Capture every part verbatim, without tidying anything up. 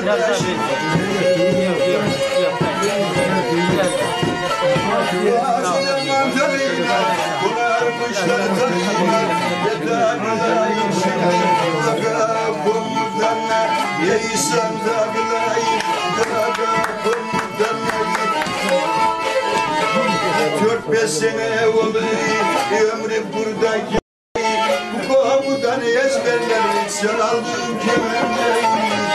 kardeşim. Ağacının mantarıyla bular kuşlar tanıyla yeterler inşallah. Aga komutanlar yeysen dağılayım. Aga komutanlar dört beş sene oldu ömrüm buradaki. Bu komutan ezberler sen aldın kemerleri.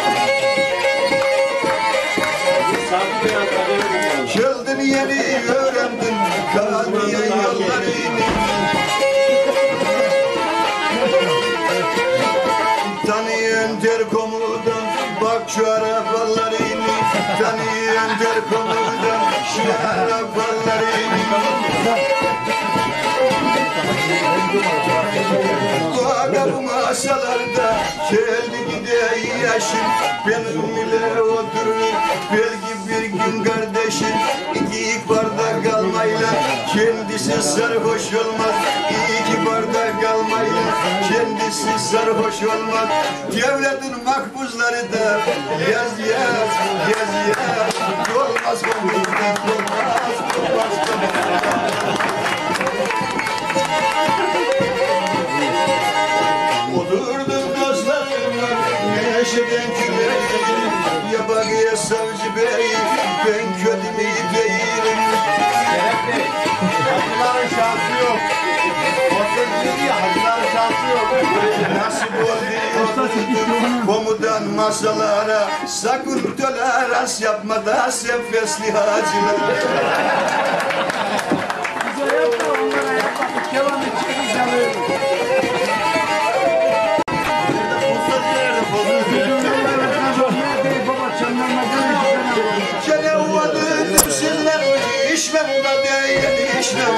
Geldin yeni öğrendin kaniye yollarını. Tanıyan der komutan bak şu arabalarını. Tanıyan der komutan şu arabalarını. Bu aga bu masalarda geldi gide yaşım. Benim ile oturur belki bir gün kardeşim. İki bardak almayla kendisi sarhoş olmaz. İki bardak almayla kendisi sarhoş olmaz. Devletin makbuzları da yaz yaz yaz yaz. Olmaz komutan olmaz olmaz komutan. Oturdum dostlarımla neşeden küleğim. Ya bak ya savcı bey ben kötü mü değilim. Şeref Bey, hacıların şansı yok. Ortak dedi ya, hacıların şansı yok. Nasip oldu komutan masalara. Sakın tolerans yapma da senfesli hacılar. Bize yapma, onlara yapma. Devam edecek inşallah. Gene uvadım sizler işlem da değil işlem.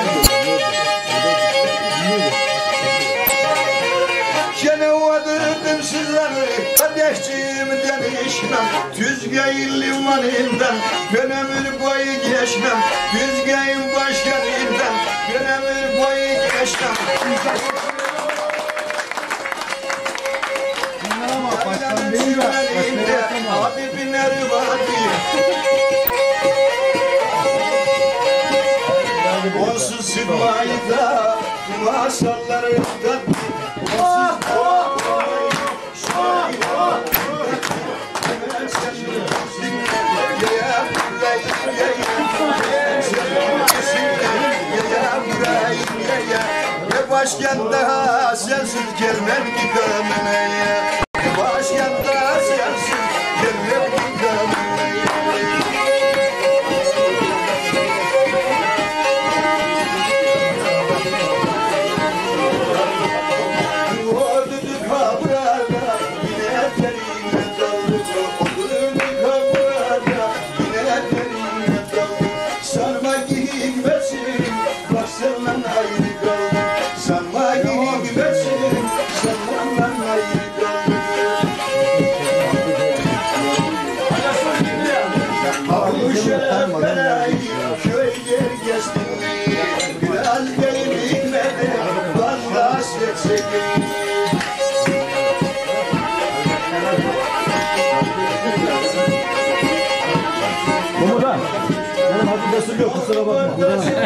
Gene uvadım sizler kardeşciğimden işlem. Tüzgeyin limanından ben ömür boyu geçmem. Tüzgeyin başkanından ben ömür boyu geçmem. Başkan değil mi? Abi biner vadi. Onsuz sıkmayı da masalları tatlı. Onsuz sıkmayı başkan daha sensiz gelmem ki kamene. Başkan daha sensiz gelmem ki kamene. Ordudu kabrada yine terime daldı. Ordudu kabrada yine terime daldı. Sarma giymesin bak senden ayrı kaldı. Sarma giymesin senden ayrı kaldı. Bu şeref belayı köyler geçtim. Biraz benim hikmete fazla hasretsekim. Komutan, benim hadisesi yok, kusura bakma.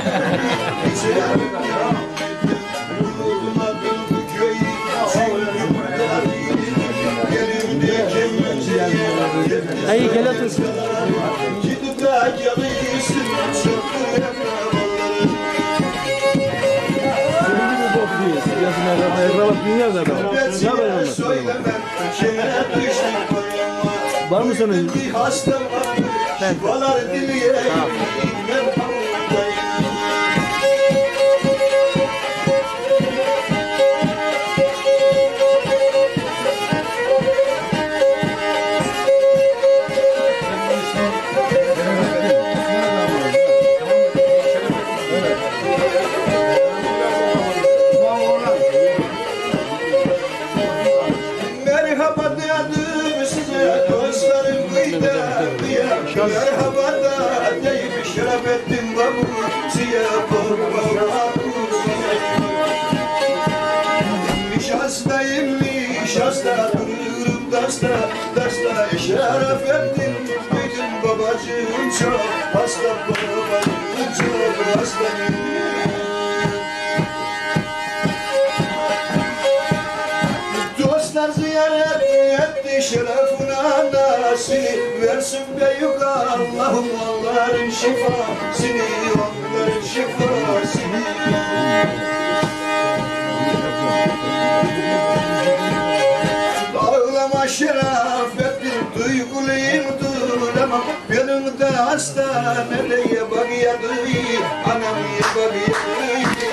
Hayır, gel otur. Var mı senin? Ben. Merhaba dedim size dostlarım kıyda. Merhaba da deyip şeref ettim babu. Siye babu. Nişastayım nişasta dururum dasta. taşta taşta şeref ettin büyüdün babacığım çok hasta babacığım çok hasta. Dostlar ziyaret etti şerefuna nasini versin büyük Allah'ım onların şifasını onların şifasını. Ağlama şerafetli duyguluyum duramam benim de hastaneye bak yadı anam ya bak yadı.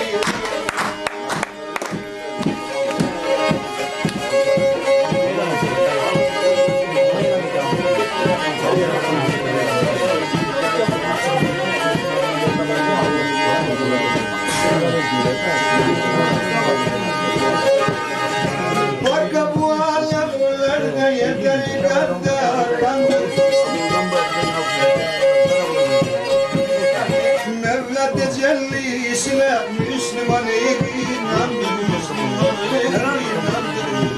Baka bu alemlerde yeteri kadar kandım. Mevla tecellisine Müslümanı inandım, Müslümanı inandım.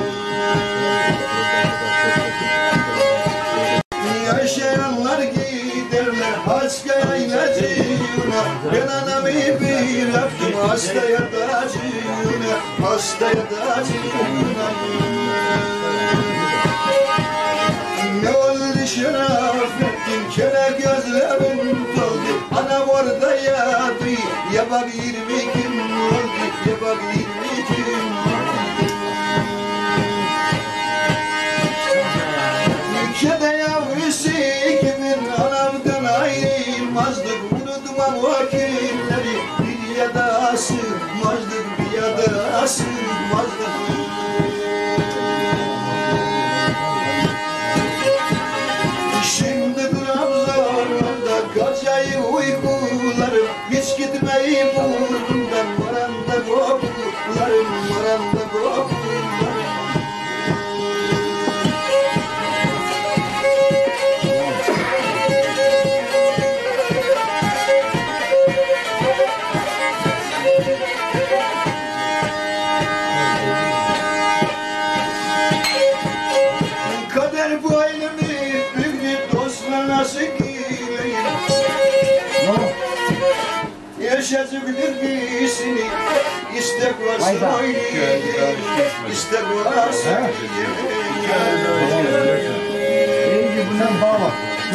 Yaşayanlar giderler hasta ilacına. Ben anamı bir öptüm hasta yatacığına, hasta yatacığına. Ne oldu şerafettin kere gözlerim doldu. Anam orada yattı ya bak yirmi gün oldu, ya bak yirmi gün oldu. Ülkede yavrusu kimin anamdan ayrılmazdık. Unutmam vakitleri bir ya da sığmazdık, bir ya da sığmazdık. Şimdi Trabzon'da kaçayı uykularım hiç gitmeyi burnumdan varanda kokularım, varanda kokularım. Kader bu ailemi büyük dostlar nasıl giyeyim? Yaşacık bilgisini istek varsa oynayayım, istek varsa oynayayım. Bundan bağla.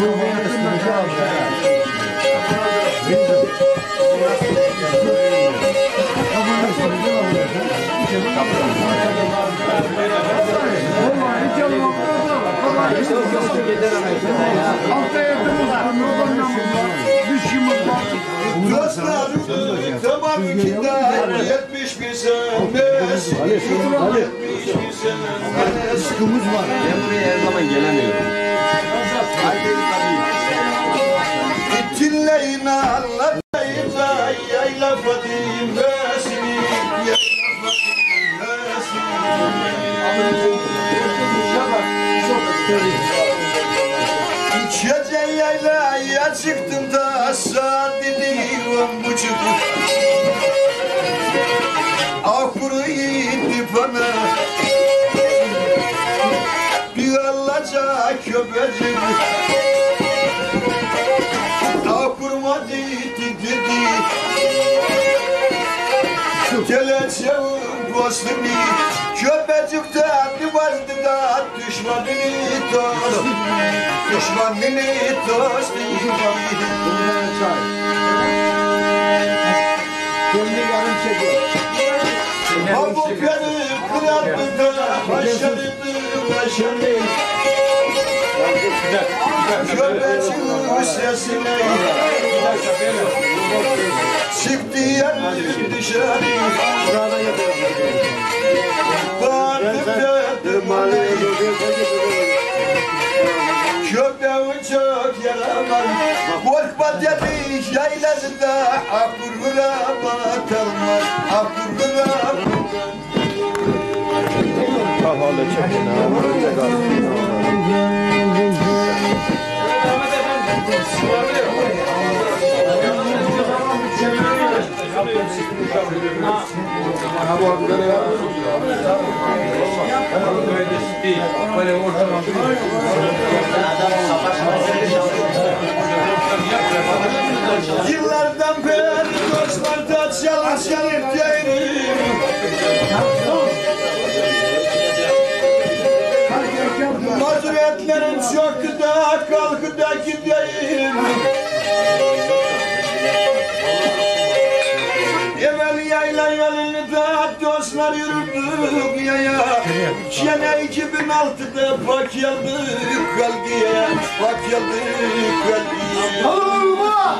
Dostlar tamam ki de yetmiş bir senesi, yetmiş bir senesi. Sıkımız var. Ben buraya her zaman gelemiyorum. Dinleyin anlatayım da yayla Fatime'sini, yayla Fatime'sini. Gece yaylaya çıktım da saat dedi on buçuk. Ahuru indi bana bir alaca köpecik. Ahurma dedi dedi geleceğim dostum. Köpecik de divazdı da düşmanını tostu, düşmanını tostu. Kendi yarım çekiyor. Havuk beni kırattı da başladı başladı. Köpecik sesine çıktı yerim dışarı. Bağırdım dedim köpeğin çok yaramaz. Korkma dedik yaylasında ahurura batılmaz, ahurura batılmaz. Kafalı çekin ha. Ha bu abi böyle ya. Böyle ortamda Yıllardan beri dostlar çalışalıp yerim. Mazuretlerim çoktu da kalkı da gideyim. Evvel yayla yolunu da dostlar yürüdük yaya. Gene iki bin altıda bak yaldık kalbiye, bak yaldık kalbiye. Olma!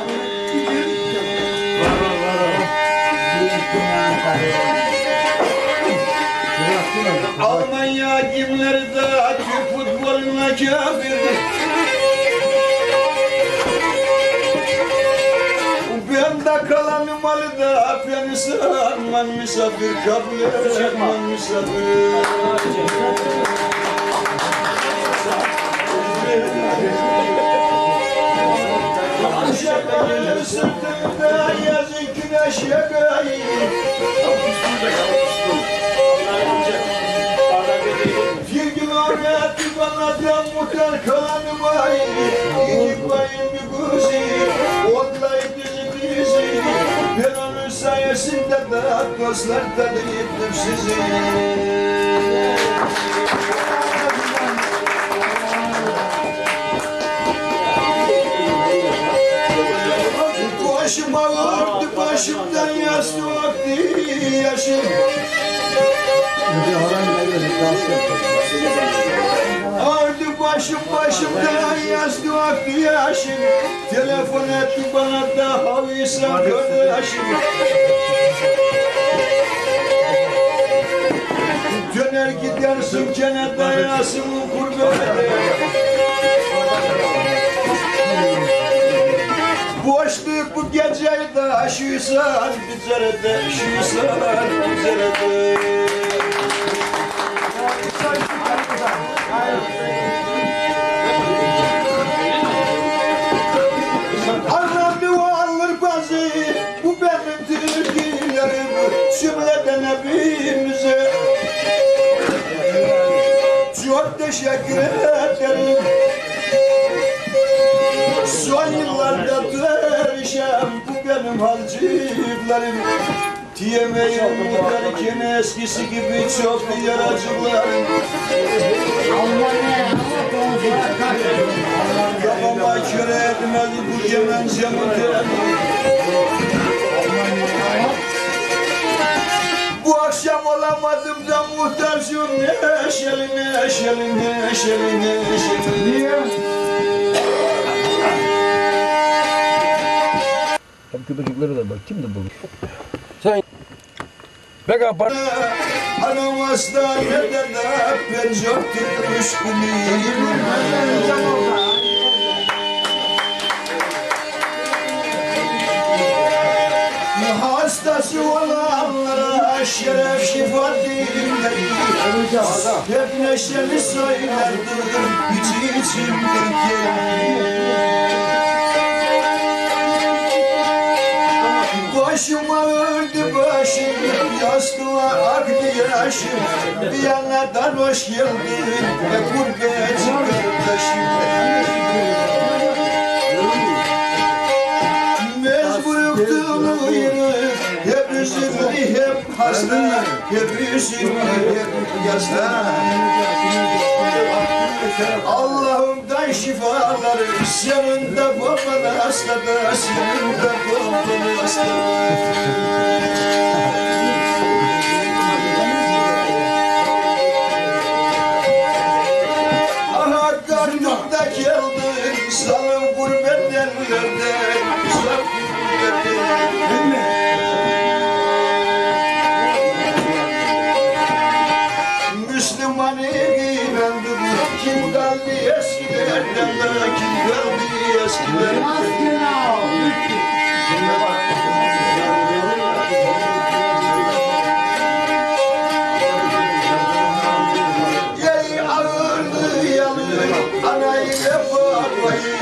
Almanya kimleri de Türk futboluna kafir. Ben de kalan malı da beni sanman misafir kabul etman misafir. Şakalı sırtımda yazın güneş yakayım. Bir kilometre bana da muhtar kalanım ay. İki bayım bir kuzi, otlayıp dizi dizi. Ben onun sayesinde de dostlar tadı gittim sizi. Başım ağırdı, başımdan yastı vakti yaşım. Ağırdı başım, başımdan yastı vakti yaşım. Telefon etti bana da havisa kardeşim. Döner gidersin gene dayasın gurbete. Boşluk bu geceyi de aşıysan bizlerde, aşıysan bizlerde. Anlamlı alır bazı, bu benim türkülerim, cümleden hepimize. Çok teşekkür ederim. Son yıllarda perişan bu benim halciklerim. Diyemeyim derken eskisi gibi çok yaracıklarım. Kafama köre etmedi bu cemencemin terimi. Bu akşam olamadım da muhtaçım neşeli neşeli neşeli neşeli. Niye? Köpecikleri de bak kimdi bu? Sen Bek apar. Anam hastanede de ben çok tutmuş gülüyüm. Hastası olanlara şeref şifa dinleyin. Hep neşeli söylerdim içi içimdeki. Başım ağırdı başım, yastığa aktı yaşım. Bir yandan hoş geldin ve gurbetçi kardeşim. Mecburluktuğunu yürü, hep üzümlü, hep hasta, hep üzümlü, hep yasta. Allah'ımdan şifaları, senin de baban hastada, senin de baban hastada. Aha karnımda geldin, salım gurbet ellerde, uzak gurbet. Müslümanı giymendim, kim kaldı eskilerden de, kim kaldı eskilerden. Yey ağırdı yanı, anayla babayı,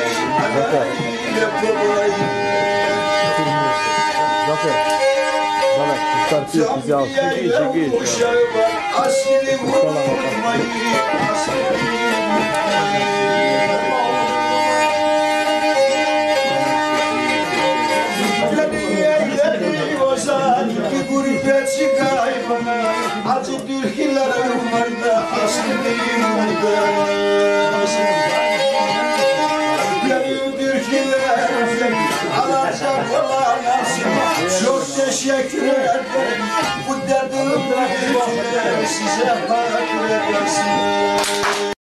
anayla babayı. Zafer. Bana tutar atıyor bizi al. Çekiyor çekiyor. Uşağı var, askeri vurmayı, askeri bir gurbetçi kaybına acı türkülerim var da askeri benim türkülerim alacak olan çok teşekkür ederim bu derdim size hak versin.